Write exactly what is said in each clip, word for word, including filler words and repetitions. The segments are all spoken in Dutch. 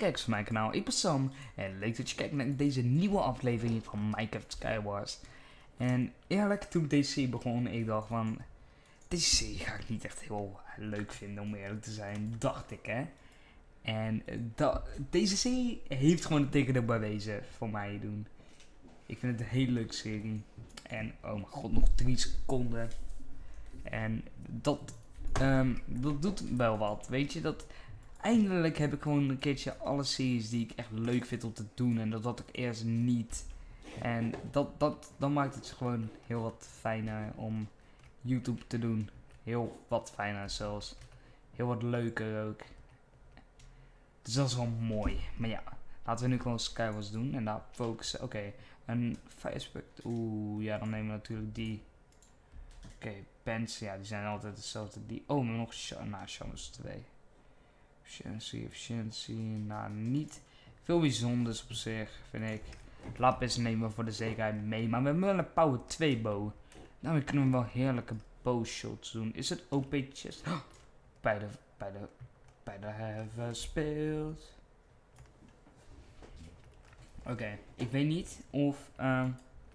kijkers van mijn kanaal. Ik ben Sam en leuk dat je kijkt naar deze nieuwe aflevering van Minecraft Skywars. En eerlijk, toen ik deze serie begon, ik dacht van... Deze serie ga ik niet echt heel leuk vinden, om eerlijk te zijn, dacht ik, hè. En da deze serie heeft gewoon het tegendeel bewezen voor mij doen. Ik vind het een hele leuke serie. En, oh mijn god, nog drie seconden. En dat, um, dat doet wel wat, weet je, dat... Eindelijk heb ik gewoon een keertje alle series die ik echt leuk vind om te doen. En dat had ik eerst niet. En dat, dat, dan maakt het gewoon heel wat fijner om YouTube te doen. Heel wat fijner zelfs. Heel wat leuker ook. Dus dat is wel mooi. Maar ja, laten we nu gewoon Skywars doen. En daar focussen. Oké, okay, een Firespect. Oeh, ja, dan nemen we natuurlijk die. Oké, okay, pens. Ja, die zijn altijd hetzelfde. Die. Oh, maar nog nou, Shamus twee. Efficiency, efficiëntie, nou niet veel bijzonders op zich, vind ik. Lapis nemen we voor de zekerheid mee, maar we hebben wel een power twee bow. Nou, kunnen we wel heerlijke bow shots doen. Is het O P chest? Oh, bij de, bij de, bij de hebben speelt. Oké, okay, ik weet niet of, um,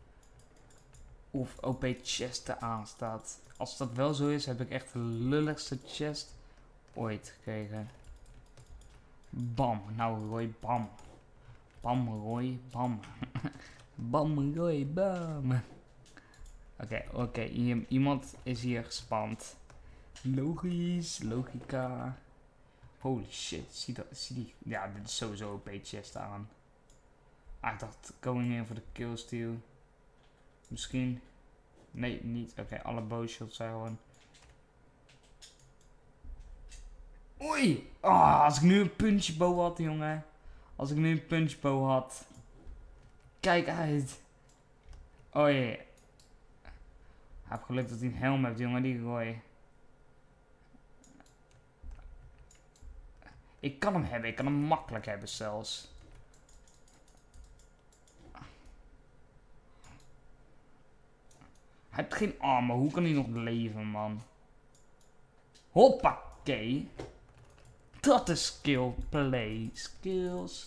of O P chest er aan staat. Als dat wel zo is, heb ik echt de lulligste chest ooit gekregen. Bam, nou Roy, bam. Bam, Roy, bam. Bam, Roy, bam. Oké, okay, oké, okay. Iemand is hier gespand. Logisch, logica. Holy shit, zie, dat, zie die. Ja, dit is sowieso O P chest aan. Ah, ik dacht, going in voor de killsteal. Misschien. Nee, niet. Oké, okay, alle bow shots zijn gewoon. Oei! Oh, als ik nu een punchbow had, jongen. Als ik nu een punchbow had. Kijk uit. Oh jee. Yeah. Ik heb geluk dat hij een helm heeft, jongen. Die gooi. Ik kan hem hebben. Ik kan hem makkelijk hebben zelfs. Hij heeft geen armen. Hoe kan hij nog leven, man? Hoppakee. Dat is skill play. Skills.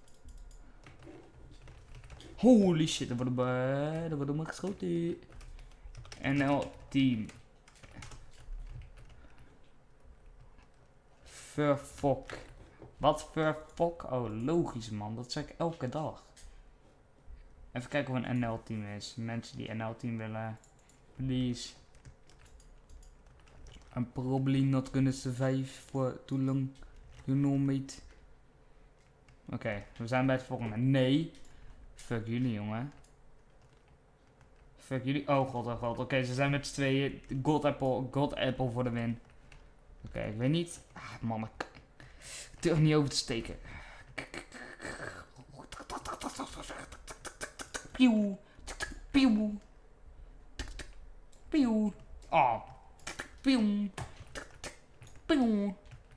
Holy shit, er wordt er, er wordt maar geschoten. N L team. Verfok. Wat verfok? Oh, logisch man. Dat zeg ik elke dag. Even kijken of een N L team is. Mensen die N L team willen. Please. I'm probably not gonna survive for too long. You know, mate. Oké, okay, we zijn bij het volgende. Nee. Fuck jullie, jongen. Fuck jullie. Oh god, oh god. Oké, okay, ze zijn met z'n tweeën. God Apple, God Apple voor de win. Oké, okay, ik weet niet. Ah, man, ik durf niet over te steken. Pieuw. Pieuw. Pieuw. Oh. Pieuw. Pieuw.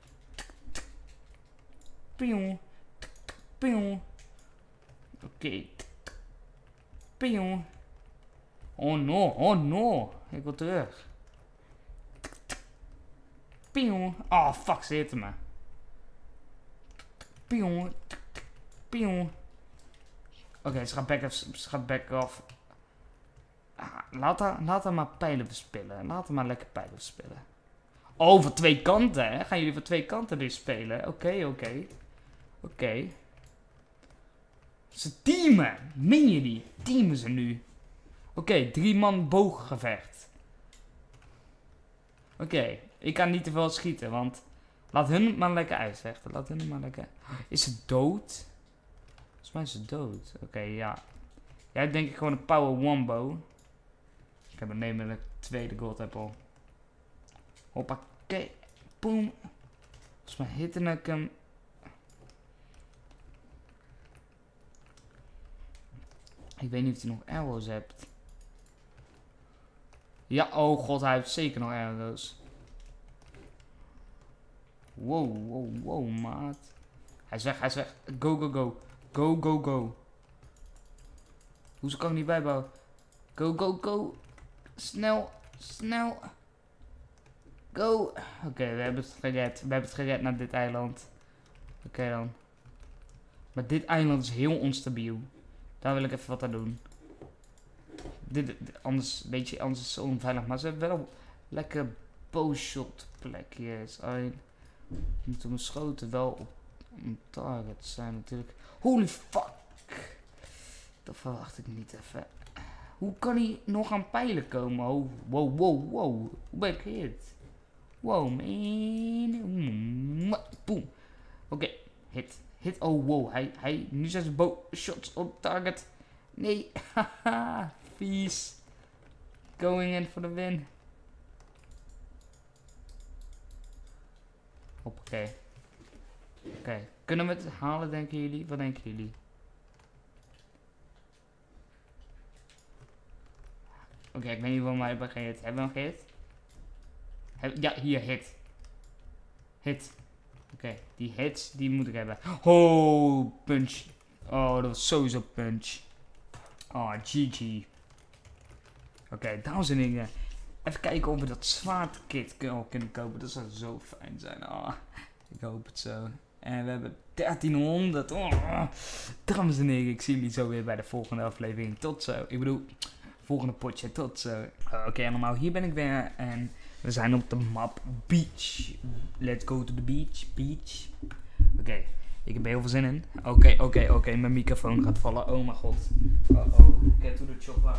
Pieuw. Pieuw. Oké. Pieuw. Oh no, oh no. Ik wil terug. Pieuw. Oh fuck, ze hitten me. Pieuw. Pieuw. Oké, okay, ze gaat back off. Ze gaat back off. Ah, laat, haar, laat haar maar pijlen verspillen. Laat haar maar lekker pijlen verspillen. Oh, voor twee kanten, hè? Gaan jullie voor twee kanten weer spelen? Oké, okay, oké. Okay. Oké. Okay. Ze teamen. Meen je die? Teamen ze nu? Oké, okay, drie man booggevecht. Oké, okay, ik kan niet te veel schieten, want... Laat hun maar lekker uitvechten. Laat hun maar lekker... Is ze dood? Volgens mij is ze dood. Oké, okay, ja. Jij hebt denk ik gewoon een power one bow. Ik heb een neem met een tweede gold apple. Hoppakee. Boom. Volgens mij hitte ik hem. Ik weet niet of hij nog arrows hebt. Ja, oh god, hij heeft zeker nog arrows. Wow, wow, wow, maat. Hij is weg, hij is weg. Go, go, go. Go, go, go. Hoezo kan ik niet bijbouwen? Go, go, go. Snel, snel. Go. Oké, okay, we hebben het gered. We hebben het gered naar dit eiland. Oké okay, dan. Maar dit eiland is heel onstabiel. Daar wil ik even wat aan doen. Dit, dit anders, weet je, anders is het zo onveilig. Maar ze hebben wel lekker bowshot plekjes. Alleen moeten mijn schoten wel op een target zijn natuurlijk. Holy fuck! Dat verwacht ik niet even. Hoe kan hij nog aan pijlen komen? Oh, wow, wow, wow. Hoe ben ik gehit? Wow, man. Boom. Oké, okay. Hit. Hit. Oh, wow. Hij, hij, nu zijn zijn bow shots op target. Nee. Haha. Vies. Going in for the win. Hoppakee. Oké. Okay. Kunnen we het halen, denken jullie? Wat denken jullie? Oké, okay, ik weet niet waarom wij hebben gehit. Hebben we hem gehit? Heb, ja, hier, hit. Hit. Oké, okay, die hits, die moet ik hebben. Oh, punch. Oh, dat was sowieso punch. Oh, G G. Oké, okay, dames en heren. Even kijken of we dat zwaardkit kunnen, kunnen kopen. Dat zou zo fijn zijn. Oh, ik hoop het zo. En we hebben dertienhonderd. Oh, dames en heren, ik zie jullie zo weer bij de volgende aflevering. Tot zo. Ik bedoel, volgende potje. Tot zo. Uh, Oké, okay, allemaal. Hier ben ik weer. En we zijn op de map Beach. Let's go to the beach. Beach. Oké, okay, ik heb er heel veel zin in. Oké, okay, oké, okay, oké. Okay. Mijn microfoon gaat vallen. Oh mijn god. Oh oh. Get to the chopper.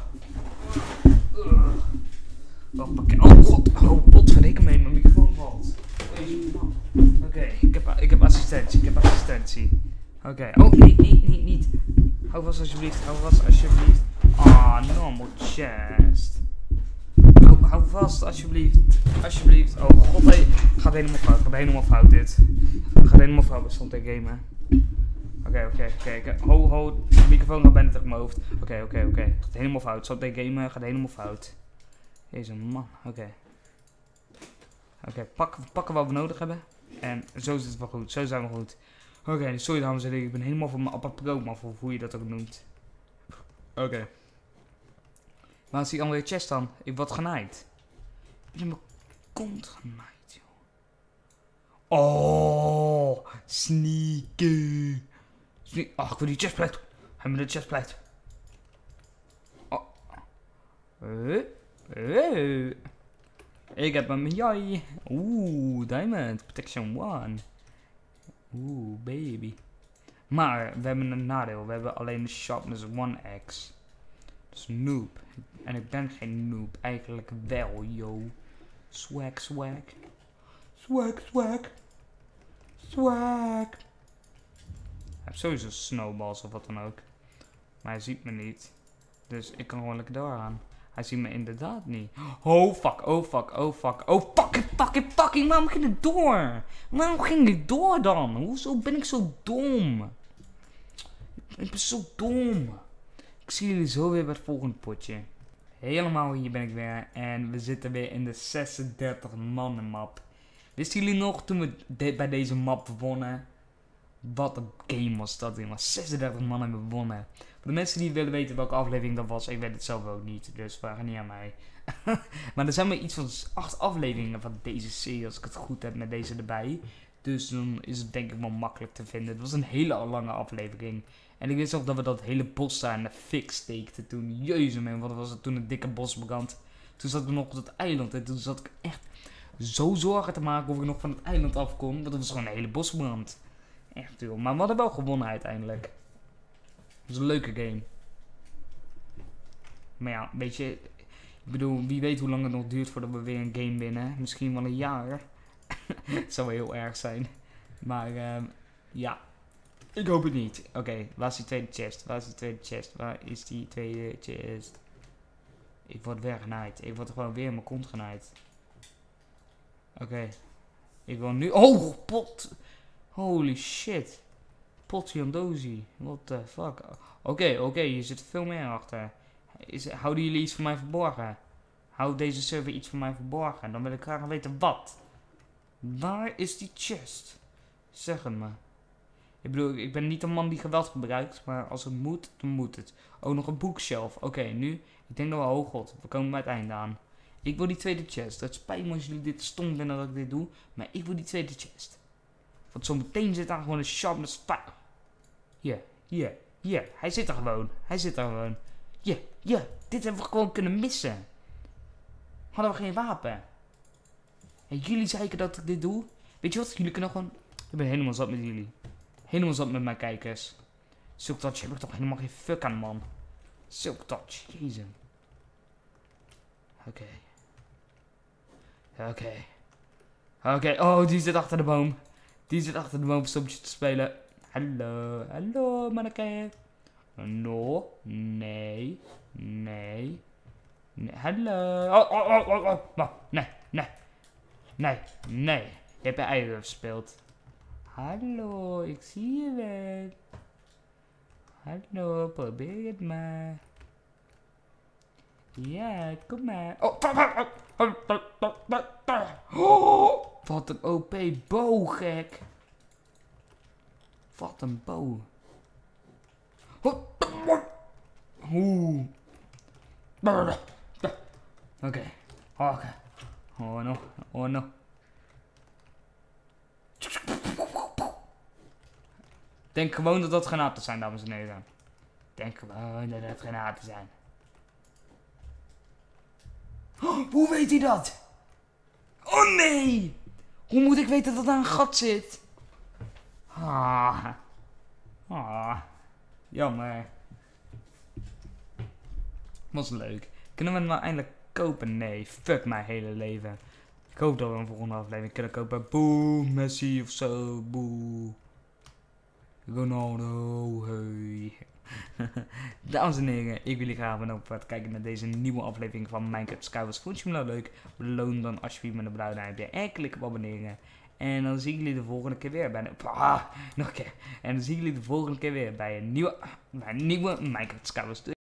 Uh. Oh, oh god. Oh, potverdikke mee. Mijn microfoon valt. Oké, okay, ik, heb, ik heb assistentie. Ik heb assistentie. Oké. Okay. Oh, niet, niet, niet, niet. Hou vast alsjeblieft. Hou vast alsjeblieft. Ah, normal chest. Hou, hou vast alsjeblieft. Alsjeblieft. Oh god, hey. Gaat helemaal fout. Gaat helemaal fout dit. Gaat helemaal fout. We stond te gamen. Oké, oké, oké. Ho, ho. De microfoon gaat bijna tegen mijn hoofd. Oké, okay, oké, okay, oké. Okay. Gaat helemaal fout. Stond te gamen. Gaat helemaal fout. Deze man. Oké. Okay. Oké, okay, pak, pakken wat we nodig hebben. En zo is het wel goed. Zo zijn we goed. Oké, okay, sorry dames en heren. Ik ben helemaal voor mijn Appa Pro, maar voor hoe je dat ook noemt. Oké. Okay. Waar is die andere chest dan? Ik word genaaid. Ik ben in mijn kont genaaid, joh. Oh, sneaky. Sne oh, ik wil die chestplate. Hij moet de chestplate. Oh. Uh, uh. Ik heb hem, jai. Oeh, diamond. Protection one. Oeh, baby. Maar we hebben een nadeel. We hebben alleen de sharpness one x. Dus noob. En ik ben geen noob. Eigenlijk wel, yo. Swag, swag. Swag, swag. Swag. Hij heeft sowieso snowballs of wat dan ook. Maar hij ziet me niet. Dus ik kan gewoon lekker doorgaan. Hij ziet me inderdaad niet. Oh fuck, oh fuck, oh fuck. Oh fucking, fucking, fucking. Waarom ging het door? Waarom ging het door dan? Hoezo ben ik zo dom? Ik ben zo dom. Ik zie jullie zo weer bij het volgende potje. Helemaal hier ben ik weer. En we zitten weer in de zesendertig mannen map. Wisten jullie nog toen we de bij deze map wonnen? Wat een game was dat, jongen. zesendertig man hebben we gewonnen. Voor de mensen die willen weten welke aflevering dat was, ik weet het zelf ook niet. Dus vraag niet aan mij. Maar er zijn maar iets van acht afleveringen van deze serie, als ik het goed heb met deze erbij. Dus dan is het denk ik wel makkelijk te vinden. Het was een hele lange aflevering. En ik wist ook dat we dat hele bos daar in de fik steekten toen. Jezus man, wat was het toen een dikke bosbrand. Toen zat ik nog op dat eiland en toen zat ik echt zo zorgen te maken of ik nog van het eiland af kon. Want het was gewoon een hele bosbrand. Echt joh, maar we hadden wel gewonnen uiteindelijk. Het was een leuke game. Maar ja, weet je, ik bedoel, wie weet hoe lang het nog duurt voordat we weer een game winnen. Misschien wel een jaar. Het zou wel heel erg zijn. Maar um, ja, ik hoop het niet. Oké, okay, waar is die tweede chest? Waar is die tweede chest? Waar is die tweede chest? Ik word weer genaaid. Ik word gewoon weer in mijn kont genaaid. Oké. Okay. Ik wil nu... Oh, pot! Holy shit. Potjandozie. What the fuck. Oké, okay, oké. Okay, hier zit veel meer achter. Is, houden jullie iets van mij verborgen? Houdt deze server iets van mij verborgen? Dan wil ik graag weten wat. Waar is die chest? Zeg het me. Ik bedoel, ik ben niet een man die geweld gebruikt. Maar als het moet, dan moet het. Oh, nog een bookshelf. Oké, okay, nu. Ik denk dat we... Oh god, we komen bij het einde aan. Ik wil die tweede chest. Het spijt me als jullie dit stom vinden dat ik dit doe. Maar ik wil die tweede chest. Want zo meteen zit daar gewoon een sharpness fire. Hier, hier, hier. Hij zit er gewoon. Hij zit er gewoon. Hier, hier. Dit hebben we gewoon kunnen missen. Hadden we geen wapen. En jullie zeiken dat ik dit doe. Weet je wat? Jullie kunnen gewoon... Ik ben helemaal zat met jullie. Helemaal zat met mijn kijkers. Silk Touch heb ik toch helemaal geen fuck aan, man. Silk Touch. Jezus. Oké. Okay. Oké. Okay. Oké. Okay. Oh, die zit achter de boom. Die zit achter de boom stompjes te spelen. Hallo. Hallo, manneke. No. Nee. Nee. Nee. Hallo. Oh, oh, oh, oh, oh. Oh. Nee. Nee. Nee. Nee. Je hebt je eieren gespeeld. Hallo. Ik zie je wel. Hallo. Probeer het maar. Ja, kom maar. Oh, oh, wat een O P bow, gek. Wat een bow. Oeh. Oké. Okay. Oké. Oh no. Oh no. Denk gewoon dat dat granaten zijn, dames en heren. Denk gewoon dat het granaten zijn. Oh, hoe weet hij dat? Oh nee! Hoe moet ik weten dat er een gat zit? Ah. Ah. Jammer. Was leuk. Kunnen we hem nou eindelijk kopen? Nee. Fuck mijn hele leven. Ik hoop dat we een volgende aflevering kunnen kopen. Boe. Messi of zo. Boe. Ronaldo. Hey. Dames en heren, ik wil jullie graag bedanken voor het kijken naar deze nieuwe aflevering van Minecraft Skywars. Vond je me nou leuk? Beloon dan alsjeblieft met een blauw duimpje en klik op abonneren. En dan zie ik jullie de volgende keer weer bij een... Ah, nog een keer. En dan zie ik jullie de volgende keer weer bij een nieuwe, bij een nieuwe Minecraft Skywars.